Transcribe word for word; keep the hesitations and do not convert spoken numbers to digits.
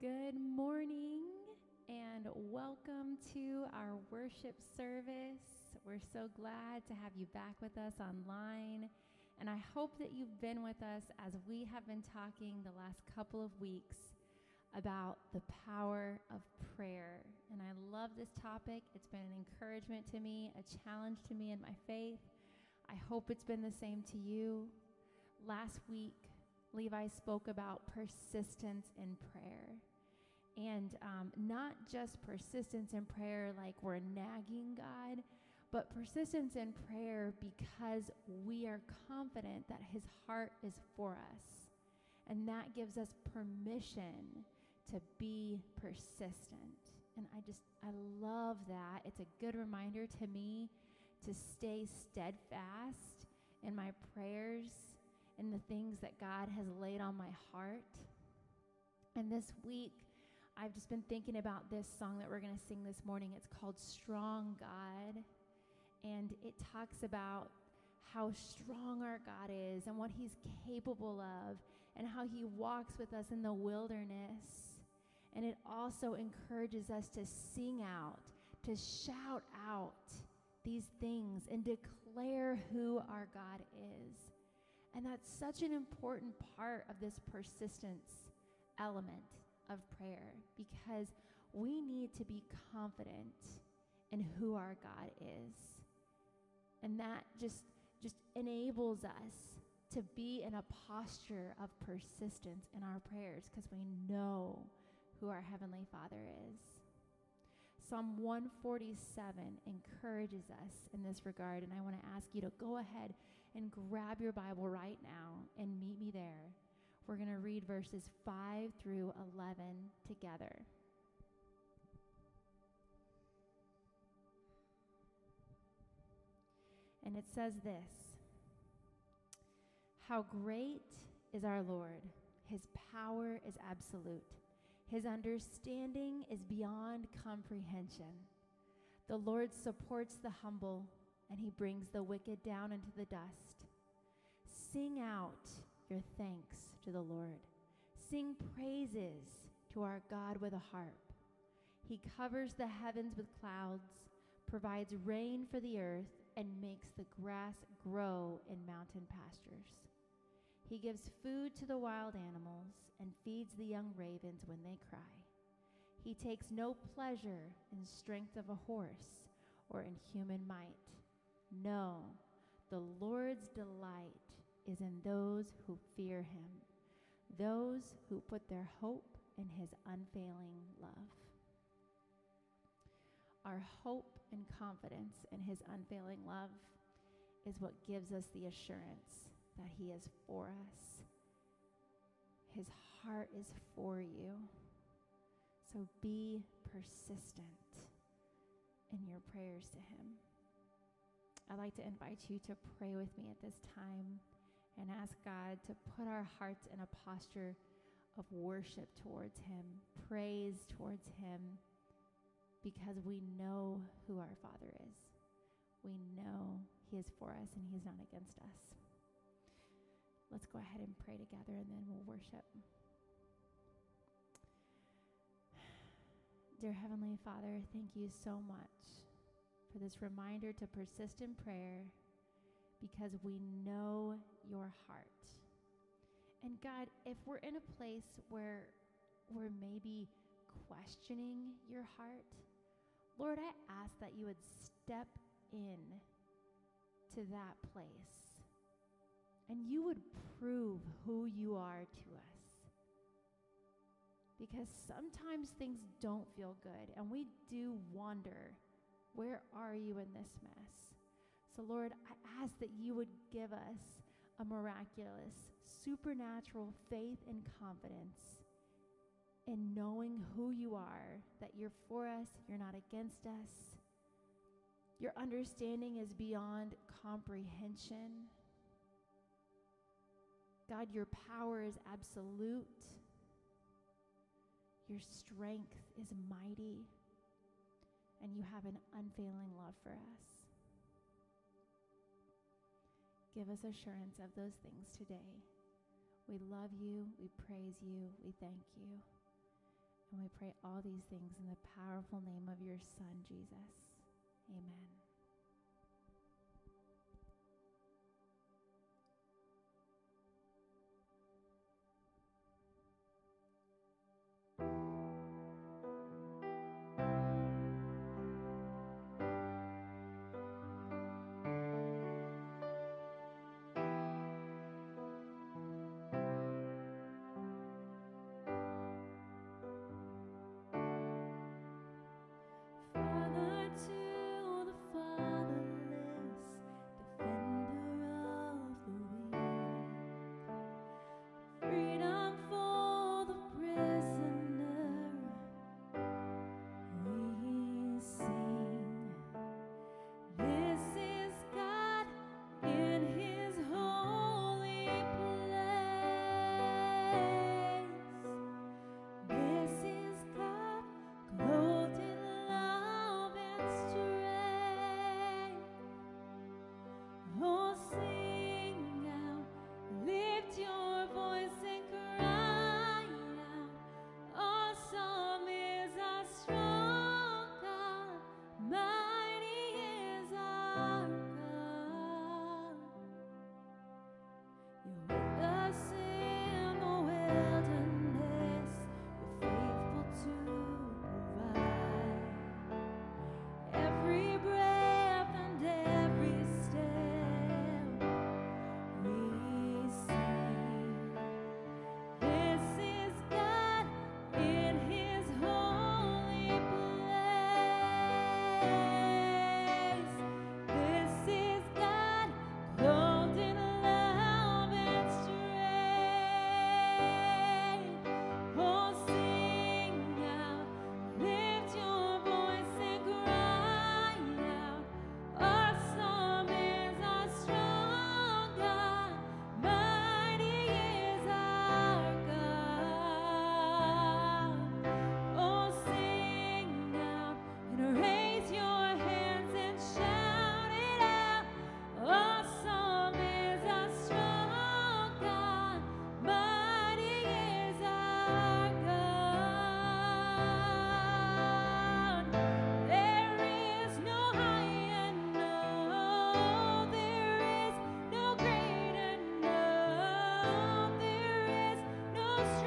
Good morning and welcome to our worship service. We're so glad to have you back with us online, and I hope that you've been with us as we have been talking the last couple of weeks about the power of prayer. And I love this topic. It's been an encouragement to me, a challenge to me in my faith. I hope it's been the same to you. Last week, Levi spoke about persistence in prayer. And um, not just persistence in prayer like we're nagging God, but persistence in prayer because we are confident that his heart is for us. And that gives us permission to be persistent. And I just, I love that. It's a good reminder to me to stay steadfast in my prayers and the things that God has laid on my heart. And this week, I've just been thinking about this song that we're going to sing this morning. It's called Strong God. And it talks about how strong our God is and what he's capable of and how he walks with us in the wilderness. And it also encourages us to sing out, to shout out these things and declare who our God is. And that's such an important part of this persistence element of prayer, because we need to be confident in who our God is. And that just, just enables us to be in a posture of persistence in our prayers because we know who our Heavenly Father is. Psalm one forty-seven encourages us in this regard, and I want to ask you to go ahead and grab your Bible right now and meet me there. We're going to read verses five through eleven together. And it says this: "How great is our Lord! His power is absolute. His understanding is beyond comprehension. The Lord supports the humble, and he brings the wicked down into the dust. Sing out your thanks to the Lord. Sing praises to our God with a harp. He covers the heavens with clouds, provides rain for the earth, and makes the grass grow in mountain pastures. He gives food to the wild animals and feeds the young ravens when they cry. He takes no pleasure in strength of a horse or in human might. No, the Lord's delight is in those who fear him, those who put their hope in his unfailing love." Our hope and confidence in his unfailing love is what gives us the assurance that he is for us. His heart is for you. So be persistent in your prayers to him. I'd like to invite you to pray with me at this time and ask God to put our hearts in a posture of worship towards him, praise towards him, because we know who our Father is. We know he is for us and he's not against us. Let's go ahead and pray together and then we'll worship. Dear Heavenly Father, thank you so much for this reminder to persist in prayer, because we know your heart. And God, if we're in a place where we're maybe questioning your heart, Lord, I ask that you would step in to that place and you would prove who you are to us. Because sometimes things don't feel good and we do wonder, where are you in this mess? So Lord, I ask that you would give us a miraculous, supernatural faith and confidence in knowing who you are, that you're for us, you're not against us. Your understanding is beyond comprehension. God, your power is absolute. Your strength is mighty, and you have an unfailing love for us. Give us assurance of those things today. We love you, we praise you, we thank you. And we pray all these things in the powerful name of your Son, Jesus. Amen. Father to the fatherless, defender of the weak, freedom for the prisoner, we sing. This is God in his holy place. This is God clothed in love and strength. Oh, sing out, lift your voice and cry out. Awesome is our strong God, mighty is our God. You're with us in the wilderness, you're faithful to provide. Every breath and every step we see. This is God in his holy place. This is God clothed in love and strength. Oh, sing out, lift your voice and cry out. Awesome is our strong God, mighty is our God. Oh, sing out and raise your hands and shout it out. Awesome is our strong God, mighty is our God. There is no higher, no, there is no greater, no, there is no